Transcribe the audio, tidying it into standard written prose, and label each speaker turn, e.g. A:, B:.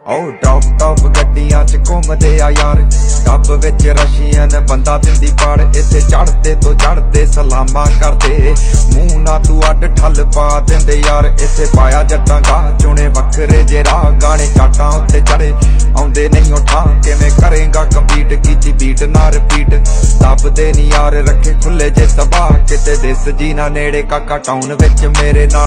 A: ਉਹ top top ਗੱਡੀਆਂ ਚ ਘੁੰਮਦੇ ਆ ਯਾਰ, ਟੱਬ ਵਿੱਚ ਰਸ਼ੀਅਨ ਬੰਦਾ ਦਿੰਦੀ ਪਾੜ। ਇੱਥੇ ਚੜਦੇ ਤੋਂ ਚੜਦੇ ਸਲਾਮਾਂ ਕਰਦੇ, ਮੂੰਹ ਨਾ ਤੂੰ ਅੱਡ ਠੱਲ ਪਾ ਦਿੰਦੇ ਯਾਰ। ਇੱਥੇ ਪਾਇਆ ਜੱਟਾਂ ਗਾਹ ਚੁਣੇ ਵੱਖਰੇ ਜੇ ਰਾਹ, ਗਾਣੇ ਚਾਟਾਂ ਉੱਤੇ ਚੜੇ ਆਉਂਦੇ ਨਹੀਂ ਉਠਾ। ਕਿਵੇਂ ਕਰੇਗਾ ਕੰਪੀਟ, ਕੀਤੀ ਬੀਟ ਨਾ ਰਿਪੀਟ, ਦੱਬਦੇ ਨੀ ਯਾਰ ਰੱਖੇ ਖੁੱਲੇ ਜੇ ਤਬਾਹ। ਕਿਤੇ ਦਿਸ ਜੀ ਨਾ ਨੇੜੇ ਕਾਕਾ ਟਾਊਨ ਵਿੱਚ ਮੇਰੇ ਨਾਲ।